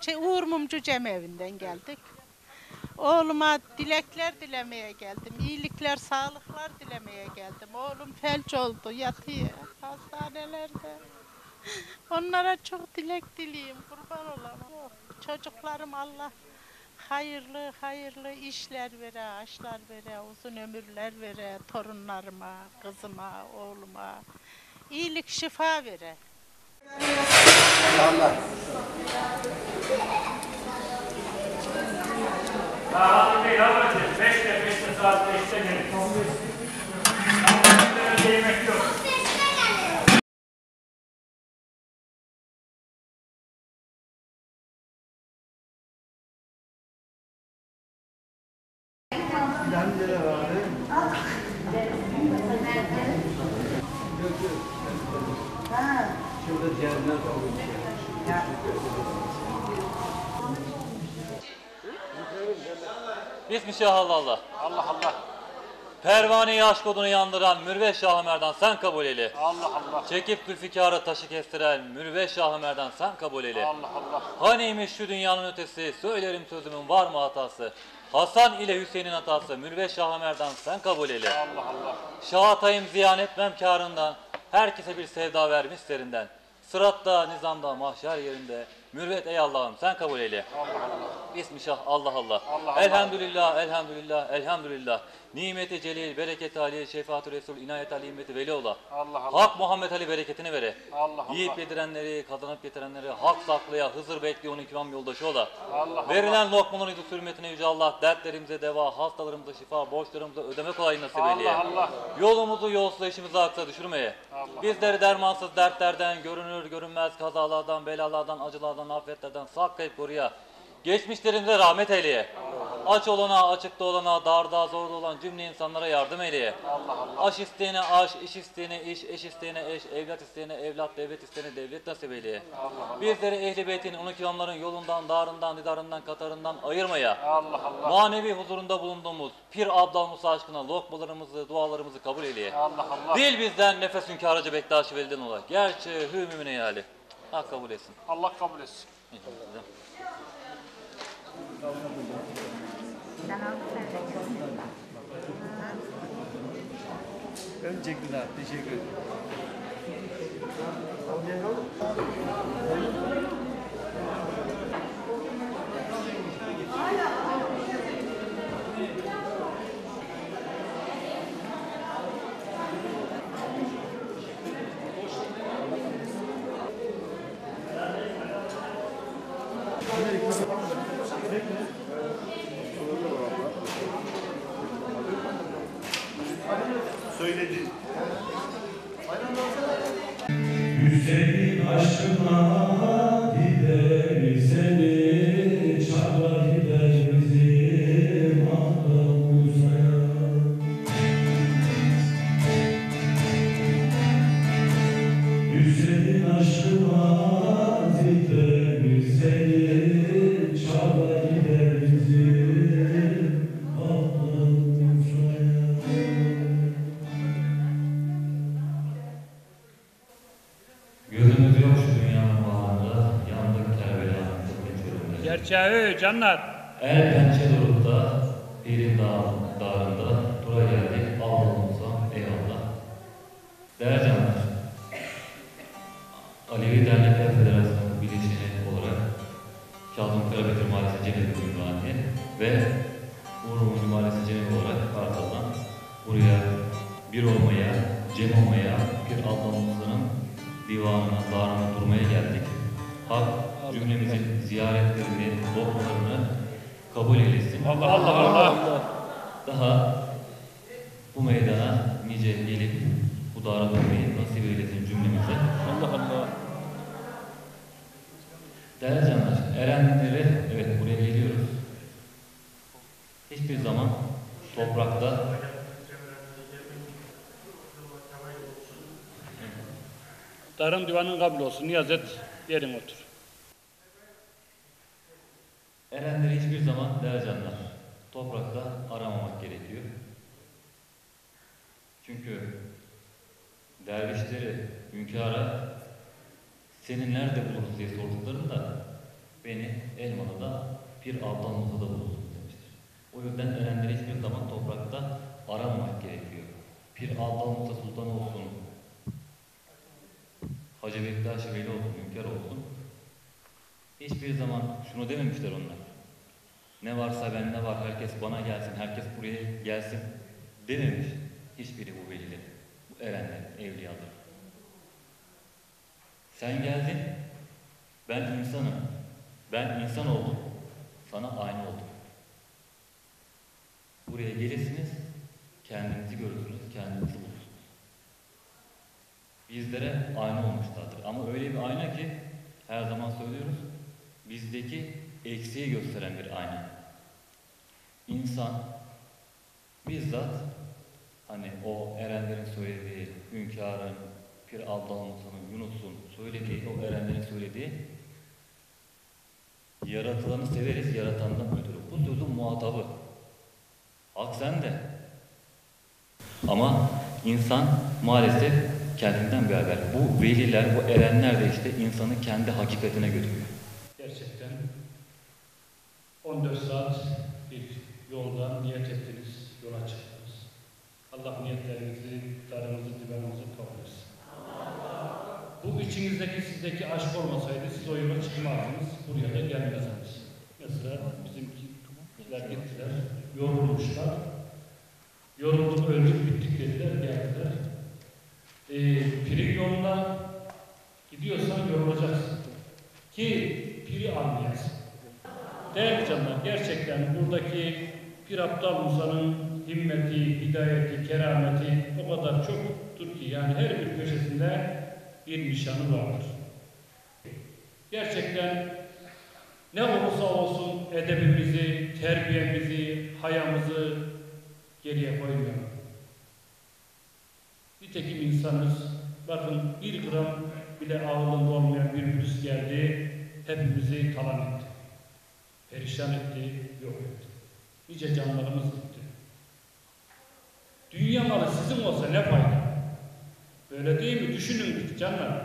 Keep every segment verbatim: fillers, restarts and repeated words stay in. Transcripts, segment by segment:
Şey, Uğur Mumcu Cemevi'nden geldik. Oğluma dilekler dilemeye geldim. İyilikler, sağlıklar dilemeye geldim. Oğlum felç oldu, yatıyor hastanelerde. Onlara çok dilek dileyim, kurban olayım. Çocuklarım Allah hayırlı hayırlı işler vere, aşlar vere, uzun ömürler vere, torunlarıma, kızıma, oğluma. İyilik, şifa vere. Allah. Hadi Bey, hadi. Beşte, beşte saat beşte gelin. Yemek yok. Nerede var? Ha. Şurada cennet olmuş. Bismillahirrahmanirrahim. Allah Allah. Pervane-i aşk odunu yandıran Mürvet Şah-ı Merdan sen kabul eyle. Allah Allah. Çekip zülfikarı taşı kestiren Mürvet Şah-ı Merdan sen kabul eyle. Allah Allah. Haneymiş şu dünyanın ötesi, söylerim sözümün var mı hatası? Hasan ile Hüseyin'in hatası, Mürvet Şah-ı Merdan sen kabul eyle. Allah Allah. Şahatayım ziyan etmem kârından, herkese bir sevda vermiş serinden. Sıratta, nizamda, mahşer yerinde, mürvet ey Allah'ım sen kabul eyle. Allah Allah. Bismillah, Allah Allah. Allah Elhamdülillah, elhamdülillah, elhamdülillah. Nimeti celil, bereket Ali, şefaat-ü Resul, inayet Ali, himmeti veli ola. Allah Allah. Hak Muhammed Ali bereketini vere. Allah Allah. Yiyip yedirenleri, kazanıp getirenleri, hak saklaya, Hızır bekliyor onun ikram yoldaşı ola. Allah Allah. Verilen lokmanın yüzü hürmetine yüce Allah, dertlerimize deva, hastalarımıza şifa, borçlarımıza ödeme kolayı nasip eyleye. Allah Allah. Yolumuzu, yolsuzla işimizi aksa düşürmeye. Allah. Bizleri dermansız dertlerden, görünür görünmez kazalardan, belalardan, acılardan, afetlerden saklayıp koruya. Geçmişlerimize rahmet eyleye. Aç olana, açıkta olana, darda, zorda olan cümle insanlara yardım eyleye. Allah Allah. Aş isteyene aş, iş isteyene iş, eş isteyene eş, evlat isteyene evlat, devlet isteyene devlet nasip eyleye. Allah Bizleri ehli beytin, on iki imamların yolundan, darından, didarından, katarından ayırmaya. Allah Allah. Manevi huzurunda bulunduğumuz Pir Abdal Musa aşkına lokmalarımızı, dualarımızı kabul eyleye. Allah Allah. Dil bizden, nefes hünkârıcı Bektaş-ı Veli'den ola. Gerçi hü mümine yâli. Hak kabul etsin. Allah kabul etsin. Öncelikle teşekkür ederim. Söyledi. Hüseyin aşkına gider seni, çağla gider bizim aklımıza. Hüseyin aşkına gider seni, çağla gider bizim aklımıza. Gözümüz yok şu dünyanın bağında, yandık Kerbela'nın tıbbın çölünde. Gerçeği canlar. El pençe durup da, Pirin dağ, dağında dura geldik, Allah'ımıza eyvallah. Değerli canlar, Alevi Dernekler Federasyonu bileşeni olarak Kazım Karabekir Mahallesi Cennet Ünvani ve Uğur Mumcu Mahallesi Cennet olarak Kartal'dan buraya bir olmaya, cem olmaya, bir Allah'ımızın divanına, darına durmaya geldik. Hak cümlemizin ziyaretlerini, lokmalarını kabul eylesin. Allah Allah Allah. Daha bu meydana nice gelip bu dara dönmeyi nasip eylesin cümlemize. Allah Allah. Değerli canlar, erenleri evet buraya geliyoruz. Hiçbir zaman toprakta Darın divanın kabul olsun. Niyaz et. Yerin otur. erenleri hiçbir zaman değerli canlar toprakta aramamak gerekiyor. Çünkü dervişleri, hünkâra seni nerede buluruz diye sorduklarında beni Elmalı'da Pir Abdal Musa'da bulursunuz demiştir. O yüzden erenleri hiçbir zaman toprakta aramamak gerekiyor. Pir Abdal Musa Sultan olsun, Hacı Bektaş Veli olsun, Hünkâr olsun. Hiçbir zaman şunu dememişler onlar. Ne varsa bende var, herkes bana gelsin, herkes buraya gelsin dememiş. Hiçbiri bu veliler, bu erenler, evliyalar. Sen geldin, ben insanım. Ben insan oldum, sana aynı oldum. Buraya gelirsiniz, kendinizi görürsünüz, kendinizi bulursunuz. Bizlere ayna olmuşlardır. Ama öyle bir ayna ki, her zaman söylüyoruz, bizdeki eksiği gösteren bir ayna. İnsan, bizzat, hani o erenlerin söylediği, Hünkâr'ın, Pir Abdal Musa'nın, Yunus'un söylediği, o erenlerin söylediği, yaratılanı severiz, yaratandan ötürü. Bu sözün muhatabı. Hak sende. Ama insan maalesef kendinden bir haber. Bu veliler, bu erenler de işte insanı kendi hakikatine götürüyor. Gerçekten on dört saat bir yoldan niyet ettiniz, yola çıktınız. Allah niyetlerinizi, darınızı, divanınızı kabul etsin. Bu içinizdeki, sizdeki aşk olmasaydı siz o yola çıkmazdınız, buraya da gelmezdiniz. Mesela bizimkiler gittiler, yorulmuşlar. Yorulduk, öldük, bittik dediler, geldiler. Ee, Pirin yoluna gidiyorsan yorulacaksın. Ki piri anlayasın. Değerli canlar, gerçekten buradaki Pir Abdal Musa'nın himmeti, hidayeti, kerameti o kadar çoktur ki yani her bir köşesinde bir nişanı vardır. Gerçekten ne olursa olsun edebimizi, terbiyemizi, hayamızı geriye koymayalım. Nitekim insanız, bakın bir gram bile ağırlığında olmayan bir virüs geldi, hepimizi talan etti. Perişan etti, yok etti. Nice canlarımız gitti. Dünya malı sizin olsa ne fayda? Böyle değil mi? Düşünün canlar.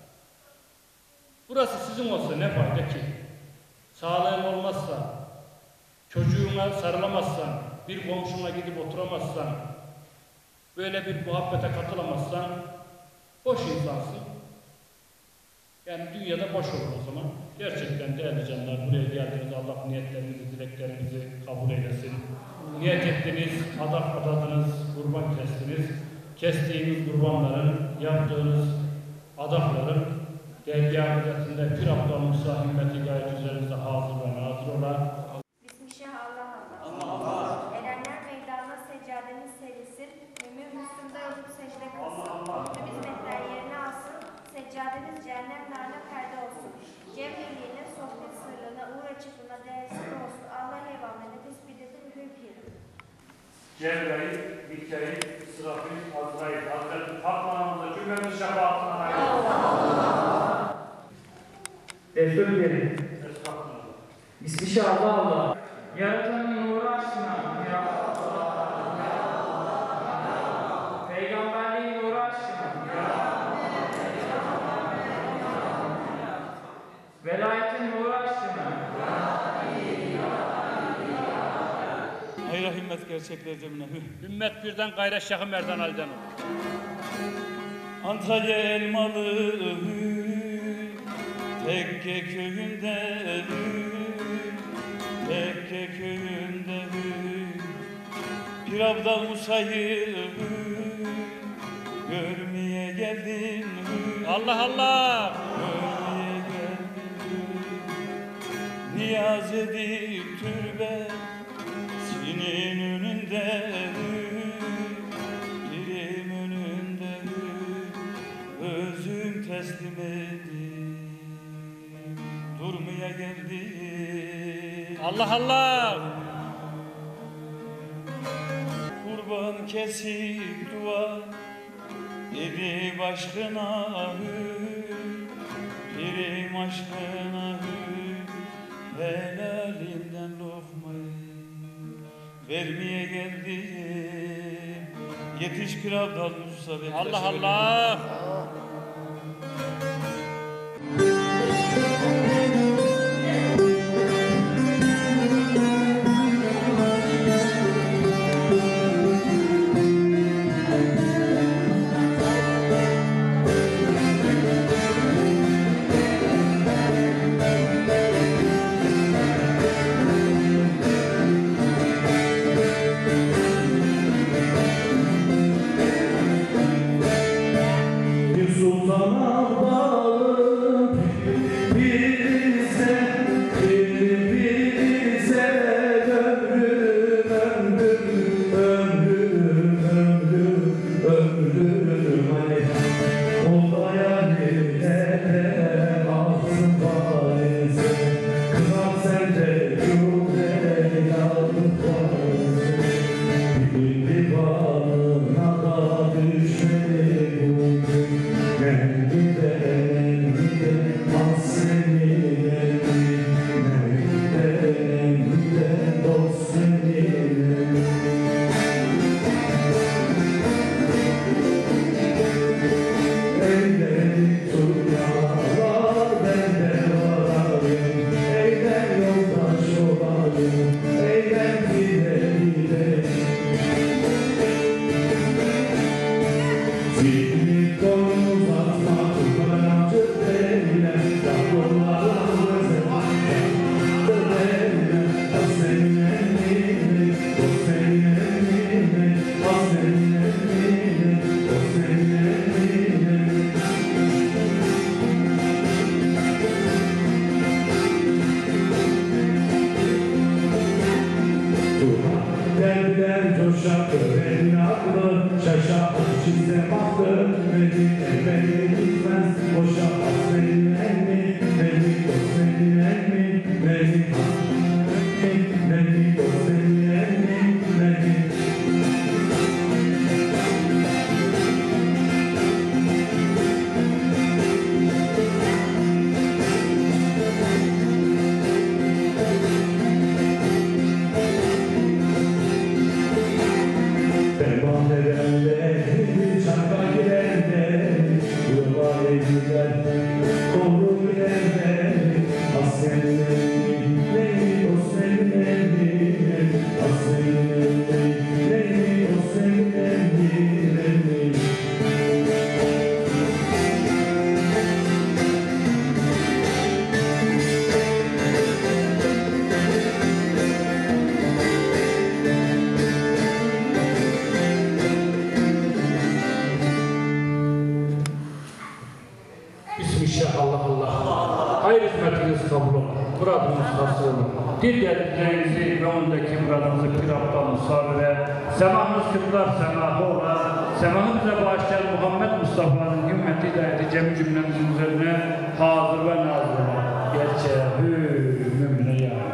Burası sizin olsa ne fayda ki? Sağlığın olmazsa, çocuğuna sarılamazsan, bir komşuna gidip oturamazsan, böyle bir muhabbete katılamazsan, boş insansın. Yani dünyada boş olur o zaman. Gerçekten değerli canlar, buraya geldiniz. Allah niyetlerinizi, dileklerinizi kabul eylesin. Niyet ettiniz, adak adadınız, kurban kestiniz. Kestiğiniz kurbanların, yaptığınız adakların dergâh hizmetinde Pir Abdal Musa himmeti gayet üzerinize hazır ve nazır ola. Bismillah Allah Allah. Allah. Erenler meydana seccademiz serilsin. Mümin Müslüm'de olup secde kılsın. Tüm hizmetler yerine alsın. Seccademiz cehennem narına perde olsun. Cevheriye'nin sohbet sırrına, uğur açıklığına değersiz olsun. Allah eyvallah tespit edin hür pirim. Cebrail, Mikail, İsrafil, Azrail, Hazreti Fatma'nın cümlemiz şefaatine hayır. Allah! Resul verin. Estağfurullah. Bismillah Allah. Yaratanın nuru aşkına. Ya Allah. Ya Allah. Peygamberliğin nuru aşkına. Ya Allah. Velayetin nuru aşkına. Hayra himmet gerçekler cemine. Hümmet birden gayret Şahı Merdan Ali'den olur. Antalya Elmalı Tekke köyünde Tekke köyünde Pir Abdal Musa'yı görmeye geldim. Allah Allah! Görmeye geldim. Niyaz edip türbe senin önünde, birim önünde, özüm teslim edip durmaya geldim. Allah Allah! Kurban kesip dua evi aşkına birim aşkına helalinden lokmayı vermeye geldim. Yetiş Pir Abdal Musa. Allah Allah. Derdiler coşaktı, beni aklı şaşaktı, çizde baktı, beni beni gitmez, boşamaz beni emmi, beni dost beni emmi, beni beni dost beni emmi, beni. Dillerinizi ve ondaki muradınızı piraptan musavire, semahınız kıtlar semahı ola, semahı bize bağışlayan Muhammed Mustafa'nın hümmeti hidayeti cem cümlemizin üzerine hazır ve nazır ola. Gerçeğe hü mümine ya.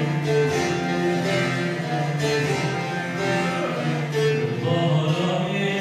Bahara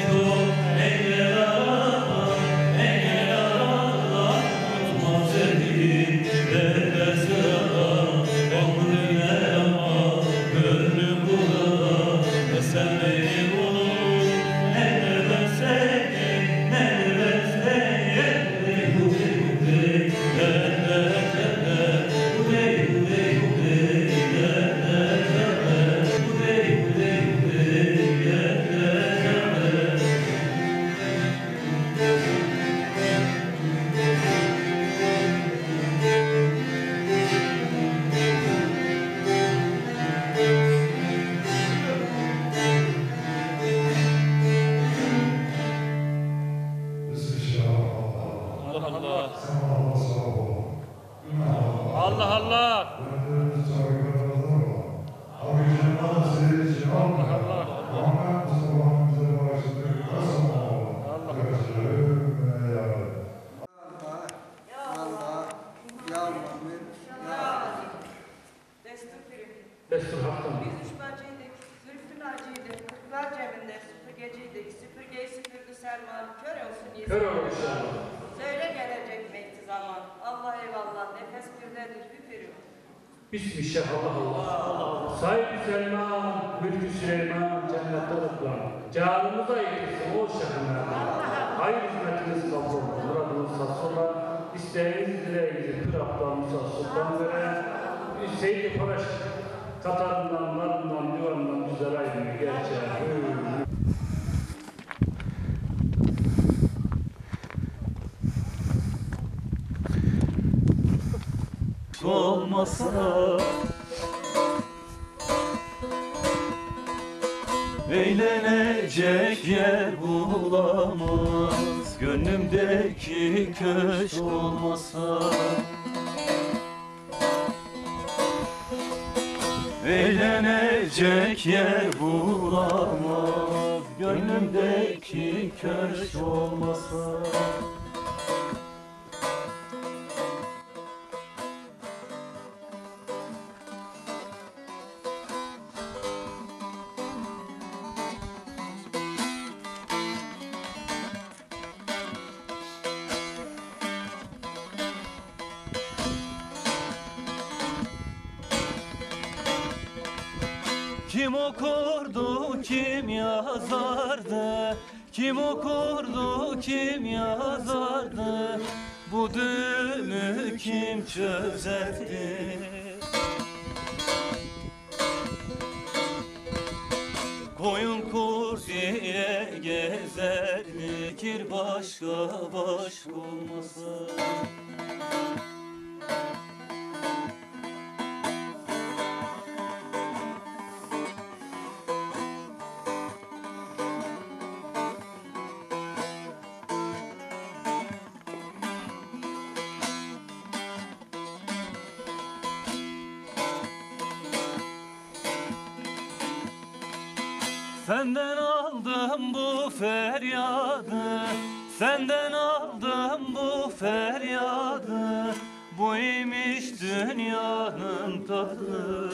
çocuklar cebinde süpürgeciydik. Süpürgeyi süpürdü Selman. Kör olsun yesin. Kör olur inşallah. Söyle gelecek mekti zaman. Allah eyvallah. Nefes birdedir. Hüpürüm. Bismillah Allah Allah. Sahibi Selman, Mülkü Süleyman, cennette toplan. Canımıza yetirsin o şehirlerden. Hayır hizmetiniz kabul olsun. Muradınız sassola, isteğiniz dileğinizi Pir Abdal Musa Sultan veren, Seyyid-i Paraş Katarından, Narından, Divanından güzel aydın gerçeğe. Olmasa eğlenecek yer bulamaz, gönlümdeki köşk olmasa. Eğlenecek yer bulamaz, gönlümdeki köşk olmasa. Kim okurdu, kim yazardı? Kim okurdu, kim yazardı? Bu düğümü kim çözerdi? Koyun kurt ile gezerdi, kir başka başka olmasa. Senden aldım bu feryadı, senden aldım bu feryadı. Bu imiş dünyanın tadı.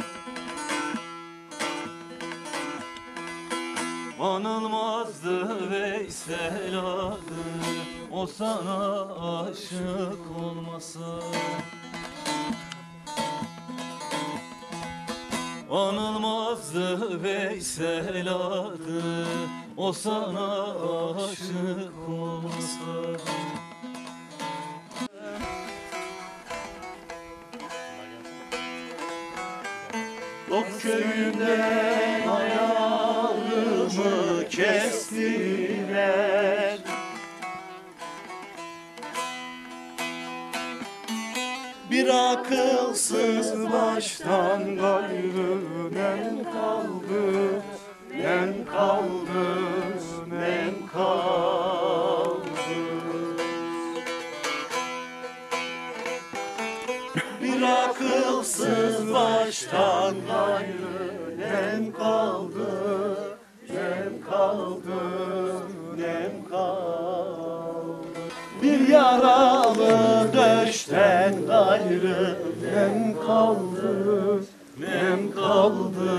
Anılmazdı Veysel adı, o sana aşık olmasa. Anılmazdı Veysel adı, o sana aşık olmasa. Ok köyünden ayağımı kestiler. Bir akılsız baştan gayrı nem kaldı, nem kaldı, nem kaldı. Bir akılsız baştan gayrı nem kaldı, nem kaldı, nem kaldı. Bir yaralı döşten gayrı nem kaldı, nem kaldı,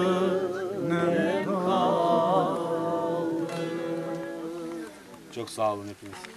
nem kaldı. Çok sağ olun hepiniz.